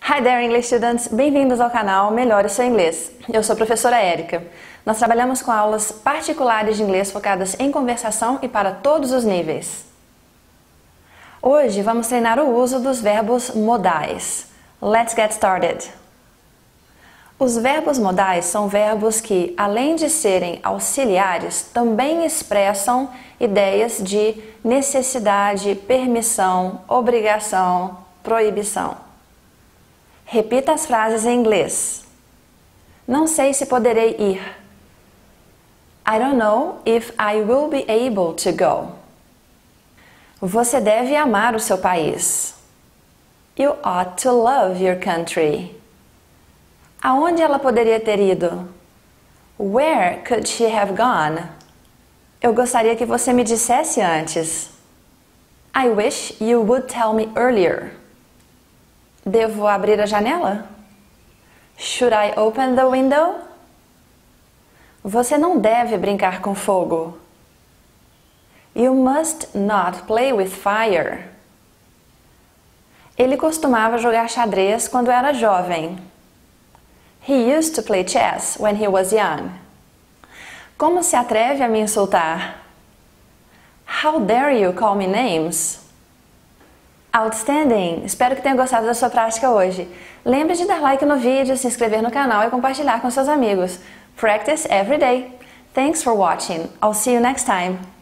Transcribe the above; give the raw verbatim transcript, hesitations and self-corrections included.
Hi there, English students! Bem-vindos ao canal Melhore o Seu Inglês. Eu sou a professora Érica. Nós trabalhamos com aulas particulares de inglês focadas em conversação e para todos os níveis. Hoje vamos treinar o uso dos verbos modais. Let's get started! Os verbos modais são verbos que, além de serem auxiliares, também expressam ideias de necessidade, permissão, obrigação, proibição. Repita as frases em inglês. Não sei se poderei ir. I don't know if I will be able to go. Você deve amar o seu país. You ought to love your country. Aonde ela poderia ter ido? Where could she have gone? Eu gostaria que você me dissesse antes. I wish you would tell me earlier. Devo abrir a janela? Should I open the window? Você não deve brincar com fogo. You must not play with fire. Ele costumava jogar xadrez quando era jovem. He used to play chess when he was young. Como se atreve a me insultar? How dare you call me names? Outstanding! Espero que tenha gostado da sua prática hoje. Lembre de dar like no vídeo, se inscrever no canal e compartilhar com seus amigos. Practice every day. Thanks for watching. I'll see you next time.